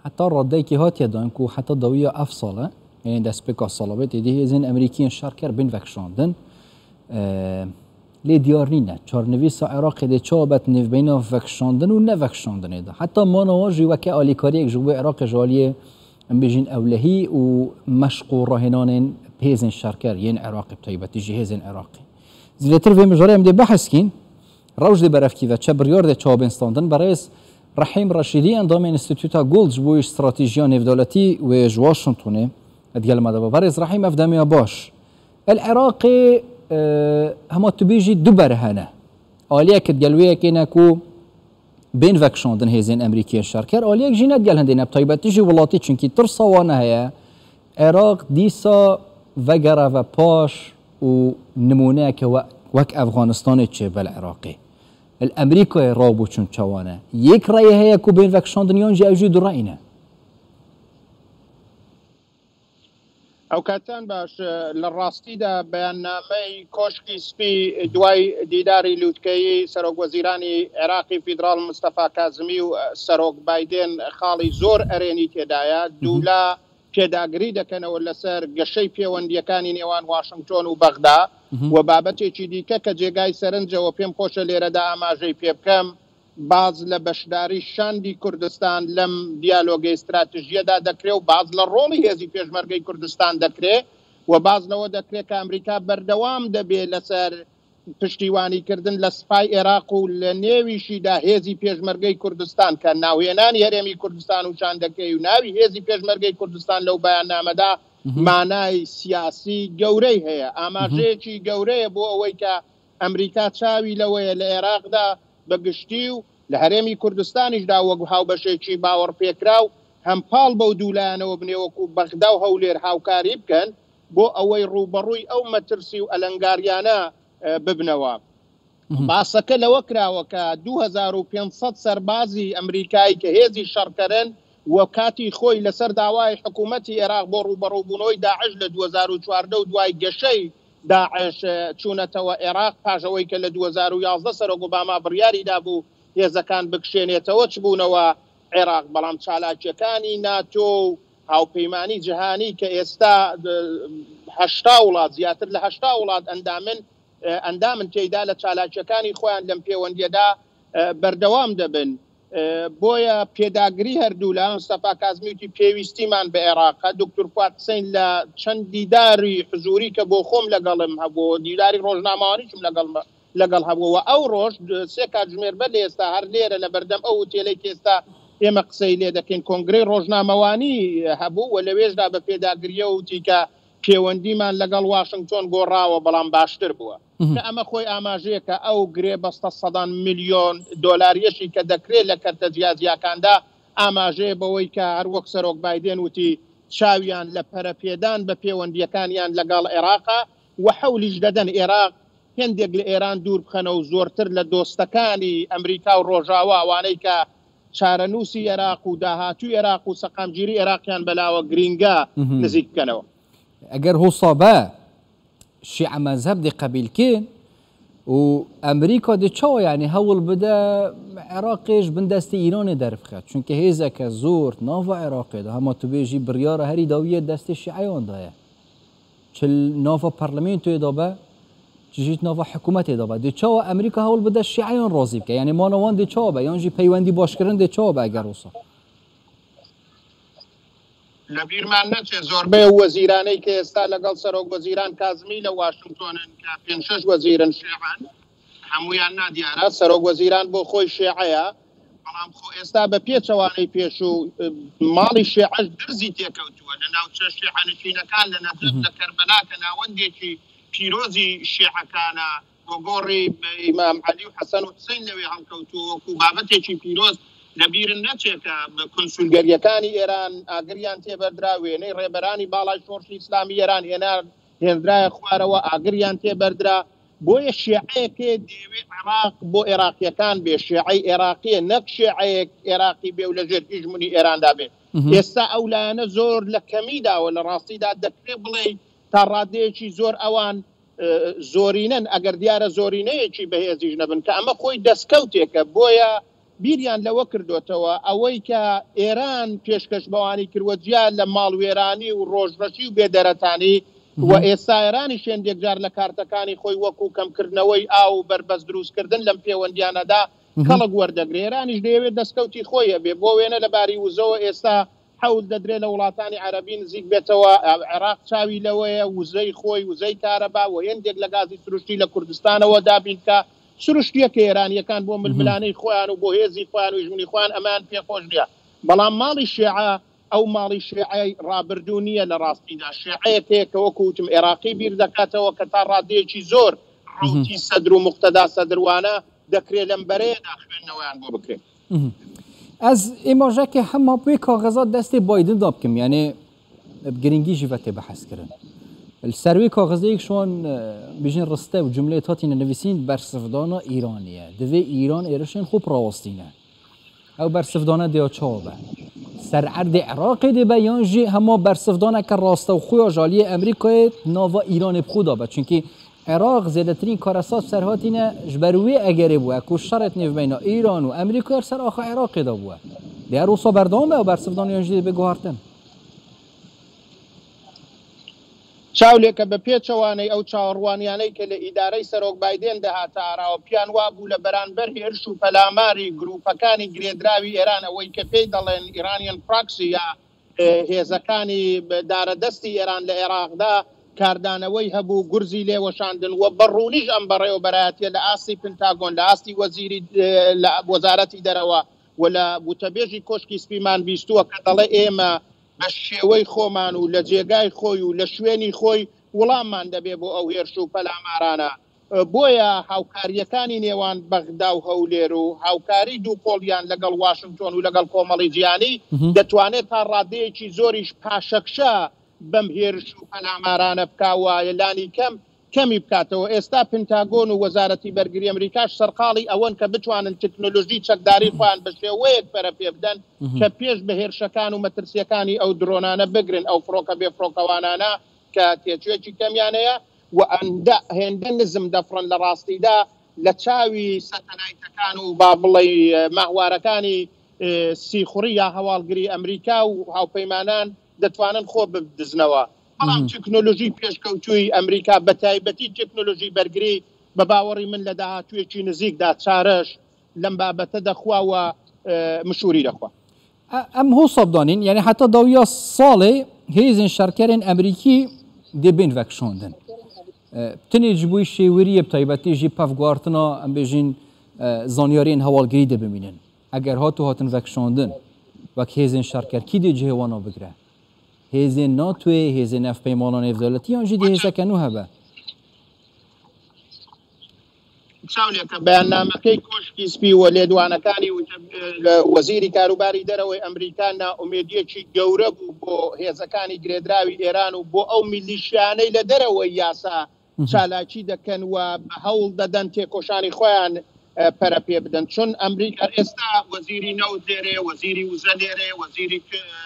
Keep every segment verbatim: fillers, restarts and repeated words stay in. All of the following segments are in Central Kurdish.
حتى ڕادەیەکی هاتیەدان و حتى دەویە ئەف ساڵە یعنی دەستپێکا ساڵەبێت تێدی هێزن ئەمریکیان شارکر بن vەکشاندن لێ دیار نینە چارنویسا عێراقی دێ چاوە بەت نێڤبەینا vەکشاندن و نەڤەکشاندنێدا حتى مانەوە ژیوەکە ئالیکاریەک ji bo عێراقی ژالیە ئەم بێژین ئەولەهی و مەشق و ڕاهێنانên هێزên شارکر yên عێراقی بتایبەتی ji hêzên عێراقی زیاتر vê mijara em dê behezkîn ڕەوش dê berevkîve çe biryar dê çavbênstandin berêz Rahîm Reşîdî endamê Înstitûta Gold ji bo stratejiya nêvdaletî wê ji Washingtonê edgelma de berêz Rahîm ev demiya baş el Iraqê hema tu bêjî du bere hene aliyek gelwêyekê ne ku bên vekşandin hêzên Emerîkiyên şerker aliyek jî nedgel hindê ne taybetî jî welatî çünkî tirsa wan heye Iraq dîsa vegere ve paş û nimuneyeke wek Efganistanê çêbel Iraqê el Emerîkayê rabû çûn çawan e yek reyê heye ku bên vekşandin yan jî ew jî du rey ne ئەو کاتان باش لە ڕاستیدا بەیاننامەی کۆشکی سپی دوای دیداری لووتکەیی سەرۆک وەزیرانی عێراقی فیدراڵ مستەفا کازمی و سەرۆک بایدێن خاڵی زۆر ئەرێنی تێدایە دوولا پێداگری دەکەنەوە لەسەر گەشەی پەیوەندیەکانی نێوان واشنگتۆن و بەغدا و بابەتێکی دیکە کە جێگای سەرنجەوە پێم خۆشە لێرەدا ئاماژەی پێ بکەم باز لە بەشداری شاندی کوردستان لەم دیالۆگی استراتژیەدا دەکرێت و باز لە ڕۆڵی هێزی پێشمەرگەی کوردستان دەکرێت و بازنەوە دەکرێت کە ئەمریکا بەردەوام دەبێت لەسەر پشتیوانیکردن لە سپای عێراق و لە نێویشیدا هێزی پێشمەرگەی کوردستان کە ناوهێنانی هەرێمی کوردستان و شاندەکەی و ناوی هێزی پێشمەرگەی کوردستان لەو بەیاننامەدا مانای سیاسی گەورەی هەیە ئاماژەیەکی گەورەیە بۆ ئەوەی کە ئەمریکا چاوی لەوەیە لە عێراقدا بەگشتی و لە هەرێمی کوردستانیشدا وەکو هاوبەشێکی باوەڕ پێکرا و هەمپاڵ بەو دوولایەنەوە بنێوەکو بەغدا و هەولێر هاوکاری بکەن بۆ ئەوەی ڕوبەڕووی ئەو مەترسی و ئەلەنگاریانە ببنەوە باسەکە لەوە کراوە کە دوو هەزار و پێنج سەد سەربازی ئەمریکایی کە هێزی شەڕکەرن و کاتی خۆی لەسەر داوای حکوومەتی عێراق بۆ ڕوبەڕووبوونەوەی داعش لە دوو هەزار و چواردە و دوای گەشەی داعش چوونەتەوە عێراق پاژەوەی کە لە دوو هەزار و یازدە سەرۆک ئۆباما بڕیاریدا بوو هێزەکان بکشێنێتەوە چ بوونەوە عێراق بەڵام چالاکیەکانی ناتۆ و هاوپەیمانی جیهانی کە ئێستا هەشتا وڵات زیاتر لە هەشتا وڵات ئەندامن ئەندامن تێیدا لە چالاکیەکانی خۆیان لەم پەیوەندیەدا بەردەوام دەبن بۆیە پێداگری هەردوو لە مستەفا کازمیوتی پێویستیمان بە عێراقە دکتۆر فواد حسین لە چەند دیداری حزوری کە بۆ خۆم لەگەڵم هەبوو دیداری ڕۆژنامەوانیشم لەگەڵ لەگەڵ هەبووەوە ئەو ڕۆژ سێ کاتژمێر بەر لە ئێستا هەر لێرە لە بەردەم ئەو هۆتێلەی کە ئێستا ئێمە قسەی لێ دەکەین کۆنگرەی ڕۆژنامەوانی هەبوو و لەوێشدا بە پێداگریە وتی کە پەیوەندیمان لەگەڵ واشنگتۆن گۆڕاوە بەڵام باشتر بووە کە ئەمە خۆی ئاماژەیە کە ئەو گرێ بەستە سەدان میلیۆن دۆلاریەشی کە دەکرێت لە کەرتە جیازیاکاندا ئاماژەیە بەوەی کە هەر وەک سەرۆک بایدێن وتی چاویان لە پەرەپێدان بە پەیوەندیەکانیان لەگەڵ عێراقا و حەولیش دەدەن عێراق هێندێک لە ئێران دوور بخەنە و زۆرتر لە دۆستەکانی ئەمریکا و ڕۆژاوا ئەوانەی کە چارەنووسی عێراق و داهاتووی عێراق و سەقامگیری عێراقیان بەلاوە گرینگە نزیک بکەنەوە ئەگەر هۆسابە شیعە مەذهب دێ قەبیلکێن و ئەمریکا دێ چاوە یعنی هەوڵ بدە عێراقیش بن دەستی ئیرانê دەربخات چونکە هێزەکە زۆر ناوە عێراقێدا هەما تو بێژی بڕیارە هەری داویە دەستی شیعەیاندایە چل ناوە پەرلەمێنتۆیدا بە جیت ناوە حکوومەتێدا بە دێ چاوە ئەمریکا هەوڵ بدە شیعەیان ڕازی بکە یعنی مانەوان دێ چاوە بە یانجی پەیوەندی باشکردن دێ چاوە بە ئەگەر وسە لە بیرمان نەچێت زۆربەی وەزیرانەی کە ئێستا لەگەڵ سەرۆک وەزیران کازمی لە واشنگتۆنن کە پێنج شەش وەزیرن شیعەن هەموویان نادیارە سەرۆک وەزیران بۆ خۆی شیعەیە بەڵام خۆ ئێستا بە پێچەوانەی پێش و ماڵی شیعەش درزی تێکەوتووە لە ناوچە شیعەنشینەکان لە نەجەف لە کەربەلا کە ناوەندێکی پیرۆزی شیعەکانە بۆ گۆڕی ئیمام عەلی و حەسەن و حوسەین لەوێ هەڵکەوتووە وەکو بابەتێکی پیرۆز لەبیرن نەچێتە کۆنسولگەریەکانی ئێران ئاگریان تێبەردرا وێنەی ڕێبەرانی باڵای شۆڕشی ئیسلامی ئێران هێنار هێنرایە خوارەوە ئاگریان تێبەردرا بۆیە شیعەیەکێ دەیەوێت عێراق بۆ عێراقیەکان بێ شیعەی عێراقیە نەک شیعەیەک عێراقی بێ و لەژێر هیژمونی ئێراندا بێت ئێستا ئەو لایەنە زۆر لە کەمیداوە لە ڕاستیدا دەکرێت بڵێ تا ڕادەیەکی زۆر ئەوان زۆرینەن ئەگەر دیارە زۆرینەیەکی بەهێزیش نەبن کە ئەمە خۆی دەستکەوتێکە بۆیە بیریان لەوە کردوتەوە ئەوەی کە ئێران پێشکەش بەوانی کردوە جیا لە ماڵوێرانی و ڕۆژڕەشی و بێدەرەتانی و ئێستا ئێرانی شوێندێکجار لە کارتەکانی خۆی وەکو کەمکردنەوەی ئاو و بربەس دروستکردن لەم پەیوەندیانەدا کەڵک وەردەگرێ ئێرانیش دەیەوێت دەستکەوتی خۆیە بێ بۆ وێنە لەباری وزەوە ئێستا حەوت دەدرێت لە وڵاتانی عەرەبی نزیک بێتەوە عێراق چاوی لەوەیە وزەی خۆی وزەی کارەبا و هێندێک لە گازی سروشتی لە کوردستانەوە دابین کە سروشتیەکە ئێرانیەکان بۆ ململانەی خۆیان و بۆ هێزی خۆیان و ژمنی خۆیان ئەمان پێخۆش نیە بەڵام ماڵی شیعە ئەو ماڵی شیعەی ڕابردوو نییە لە ڕاستیدا شیعەیەکەیە کە وەکو وتم عێراقی بیر دەکاتەوە کە تا ڕادەیەکی زۆر ڕوتی سەدر و مقتەدا سەدروانە دەکرێت لەم بەرەیەدا خوێندنەوەیان بۆ بکرێت. از ئێماژەکە هەموو پێی کاغەزات دەستی بایدن دا بکەم یعنی گرنگی ژیڤەتێ بەحەزکردن سەروی کاغەزەیەکشان بژین ڕستە و جملەیە هاتینە نووسین بەرسەفدانە ئیرانیە دەوێ ئیران ئێرەشێن خۆ ڕاوەستینە ئەو بەرسەفدانە دێ چاوبە سەرعەردی عێراقی دێبە یانژی هەموو بەرسەفدانەکە ڕاستە و خۆی ژالیە ئەمریکای ناوە ئیرانی بخودا بە چونکی عێراق زیادەترین کارەسات سەرهاتینە ji ber wê egerê bûye ku şeret nêvbeyna îran û Emerîka ser axa Iraqê de bûye lê her wisa berdewam be ew bersivdaniyan jî dê biguhartin چاولێکە بە پێچەوانەی ئەو چاوەڕوانیانەی کە لە ئیدارەی سەرۆک بایدێن دەهاتە ئاراوە پیان وا بوو لە بەرانبەر هێرش و پەلاماری گروپەکانی گرێدراوی ئێران ئەوەی کە پێی دەڵێن ئیرانیان پراکسی یا هێزەکانی دارەدەستی ئێران لە عێراقدا کاردانەوەی هەبوو گورزی لێوەشاندن و بەڕوونیش ئەم بەڕێوە بەرایەتە لە ئاستی پنتاگۆن لە ئاستی وەزیری لە وەزارەتی دەرەوە و لە بوتەبێژی کۆشکی سپیمان بیستووە کە دەڵێ ئێمە بە شێوەی خۆمان و لە جێگای خۆی و لە شوێنی خۆی وڵاممان دەبێ بۆ ئەو هێرش و پەلامارانە بۆیە هاوکاریەکانی نێوان بەغدا و هەولێر و هاوکاری دوو پۆڵیان لەگەڵ واشنگتۆن و لەگەڵ کۆمەڵی جیهانی دەتوانێت تا ڕادەیەکی زۆریش پاشەکشە بەم هێرش و پەلامارانە بکاوە لانی کەم کەمی بکاتەوە ئێستا پنتاگۆن و وەزارەتی بەرگری ئەمریکاش سەرقاڵی ئەوەن کە بتوانن تکنۆلۆژی چەکداری خۆیان بە شێوەیەک پەرە پێ بدەن کە پێش بە هێرشەکان و مەترسیەکانی ئەو درۆنانە بگرن ئەو فڕۆکە بێ فڕۆکەوانانە کە تێچوێکی کەمیانەیە و ئەندە هێندە نزم دەفڕن لە ڕاستیدا لە چاوی سەتەلایتەکان و با بڵێ ماهوارەکانی سیخوڕی یا هەواڵگری ئەمریکا و هاوپەیمانان دەتوانن خۆ بدزنەوە بەڵام تکنۆلۆژی پێشکەوتووی ئەمریکا بە تایبەتی تکنۆلۆژی بەرگری بە باوەڕی من لە داهاتوێکی نزیکدا چارەش لەم بابەتە دەخواوە مشوری دەخوا ئەم هۆ سەبدانین یعنی حتا داویا ساڵێ هێزن شەرکەرên ئەمریکی دێبێن vekşandin tenê ji bo şêweriyê bi taybetî jî pevguhartina em bêjin zanyarên hewalgirî de bimînin eger hatu hatin vekşandin wek hêzên şerkerkî dê cihê wana bigire hêzên natoyê hêzên navpeymanan nêvdewletiyan jî dê hêzeke nû hebe چاولێکە بەیاننامەکەی کۆشکی سپی و لێدوانەکانی وەزیری کاروباری دەرەوەی ئەمریکا ناومێدیەکی گەورە بوو بۆ هێزەکانی گرێدراوی ئێران و بۆ ئەو میلیشیانەی لە دەرەوەی یاسا چالاکی دەکەن و هەوڵ دەدەن تێکۆشانی خۆیان پەرە پێ بدەن چون ئەمریکا ئێستا وەزیری نەوت لێرێ وەزیری وزە لێرێ وەزیری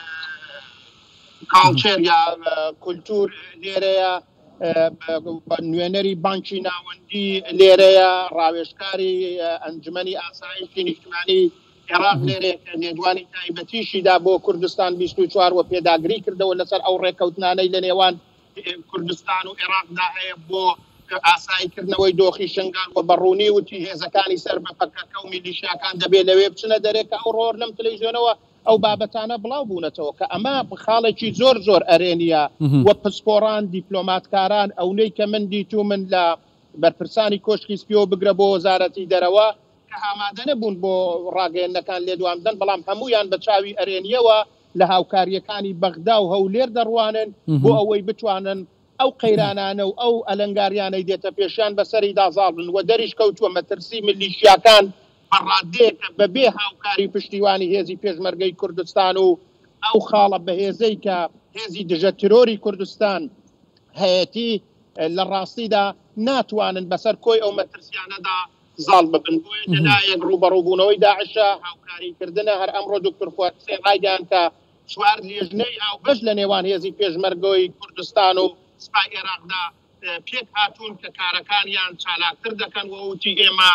کاڵچێر یا کولتور لێرەیە نوێنەری بانکی ناوەندی لێرەیە ڕاوێژکاری ئەنجمەنی ئاسایشی نیشتمانی عێراق لێرێ نێدوانی تایبەتیشیدا بۆ کوردستان بیست و چوار و پێداگری کردەوە لەسەر ئەو ڕێکەوتنانەی لە نێوان کوردستان و عێراقدا هەیە بۆ ئاساییکردنەوەی دۆخی شنگان و بەڕوونی وتی هێزەکانی سەر بەپەکەکە و میلیشیاکان دەبێت لەوێ بچنە دەرێکە ئەو ڕۆر لەم تەلەڤیزیۆنەوە ئەو بابەتانە بڵاو بوونەتەوە کە ئەمە خاڵێکی زۆر زۆر ئەرێنیە وە پسپۆڕان دیپلۆماتکاران ئەونەی کە من دیتو من لە بەرپرسانی کۆشکی سپیۆ بگرە بۆ وەزارەتی دەرەوە کە ئامادە نەبوون بۆ ڕاگەیەندەکان لێدوان بدەن بەڵام هەمویان بە چاوی ئەرێنیەوە لە هاوکاریەکانی بەغدا و هەولێر دەڕوانن بۆ ئەوەی بتوانن ئەو قەیرانانە و ئەو ئەلەنگاریانەی دێتە پێشیان بەسەری دازاڵن و دەریش کەوتووە مەترسی میلیشیاکان بەڕادێکە بەبێ هاوکاری پشتیوانی هێزی پێشمەرگەی کوردستان و ئەو خاڵە بەهێزەی کە هێزی دژە ترۆری کوردستان هەیەتی لە ڕاستیدا ناتوانن بەسەر کۆی ئەو مەترسیانەدا زاڵ ببن بۆیە لەلایەک ڕوبەڕووبوونەوەی داعشە هاوکاریکردنە هەر ئەمڕۆ دکتۆر فوادسێ ڕایگەیان کە چوار لێژنەی هاوبەش لە نێوان هێزی پێشمەرگەی کوردستان و سپای عێراقدا پێک هاتوون کە کارەکانیان چالاکتر دەکەن و وتی ئێمە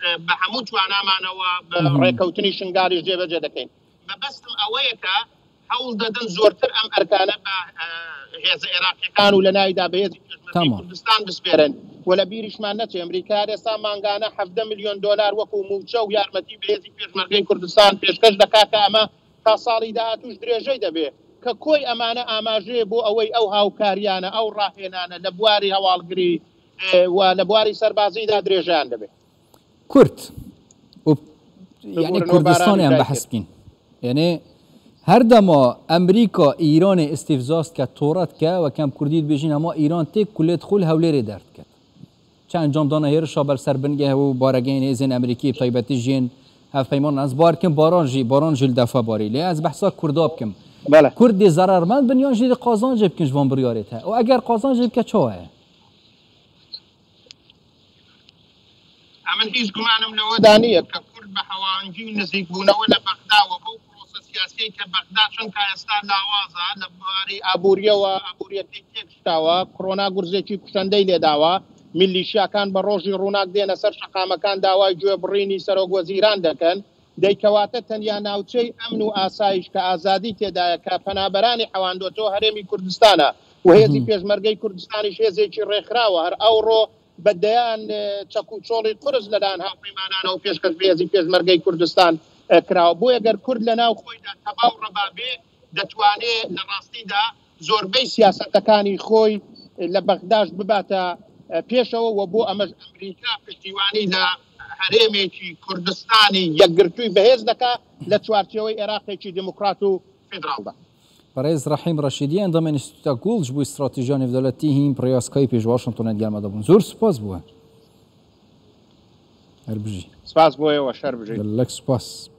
بە هەموو توانامانەوە بە ڕێکەوتنی شنگاریش جێبەجێ دەکەین بەبەستم ئەوەیە کە هەوڵ دەدەن زۆرتر ئەم ئەرکانە بە هێزە عێراقیەکان و لە ناویدا بە هێزی پێشمەرگەی کوردستان بسپێرن و لە بیریشمان نەچێ ئەمریکا ئێستا مانگانە حەڤدە میلیۆن دۆلار وەکو موچە و یارمەتی بە هێزی پێشمەرگەی کوردستان پێشکەش دەکات کە ئەمە تا ساڵی داهاتووش درێژەی دەبێت کە کۆی ئەمانە ئاماژەیە بۆ ئەوەی ئەو هاوکاریانە ئەو ڕاهێنانە لە بواری هەواڵگری و لە بواری سەربازیدا درێژیان دەبێت کورد یعنی کوردستانیان بەحەس بکەین یعنی هەردەما ئەمریکا ئیرانی ئیسیفزاست کە تۆڕەت کە وەکەم کوردیت بێژین هەموو ئیران تێک کولێت خول هەولێرێ دەرد کرد چەند ئەنجام دانا هێرشا بەرسەر بنگە و بارەگەین هێزên ئەمریکی تایبەتی ژین هەفپەیمان ئەس بارکم باران ژی باران ژیل دەفا باری لێ ئەس بەحسا کووردا بکەم کوردی زەرەرمەند بنیان ژی قازانجێ بکەن ژوان بڕیارێت هەیە و ئەگەر قازانجێ بکە چۆ هەیە ئەمن هیچ گومانم لەوەدا نییە کە کورد بە هەواڵەنگی و نزیکبوونەوە لە بەغداوە بەو پرۆسە سیاسی کە بەغدا چونکە ئێستا لاوازە لە بواری ئابووریەوە ئابووریەتی تێکشتاوە کۆڕۆنا گورزێکی کوشەندەی لێداوە میلیشیاکان بە ڕۆژی ڕووناک دێنە سەر شەقامەکان داوای گوێبڕینی سەرۆکوەزیران دەکەن دەیکەواتە تەنیا ناوچەی ئەمن و ئاسایش کە ئازادی تێدایە کە پەنابەرانی حەواندۆتەوە هەرێمی کوردستانە و هێزی پێشمەرگەی کوردستانیش هێزێکی ڕێکخراوە هەر ئەوڕۆ بەدەیان چەک و چۆڵی قورس لەلایەن هاوپەیمانانە و پێشکەش بە هێزی پێشمەرگەی کوردستان کراوە بۆیە گەر کورد لە ناو خۆیدا تەواو ڕەبابێ دەتوانێت لە ڕاستیدا زۆربەی سیاسەتەکانی خۆی لە بەغداش بباتە پێشەوە و بۆ ئەمەش ئەمریکا پشتیوانی لە هەرێمێکی کوردستانی یەکگرتووی بەهێز دەکات لە چوارچێوەی عێراقێکی دموکرات و فێدراڵدا. بەڕێز ڕەحیم ڕەشیدی ئەندام ئینستیتوتە گوڵج بوو استراتیژیا نێودەوڵەتی هین پڕیاسکای پێش واشنگتۆنەت گەلمەدەبوون زۆر سوپاس بووە هەر بژی سپاس بۆیەوە شەر بژی لەک سوپاس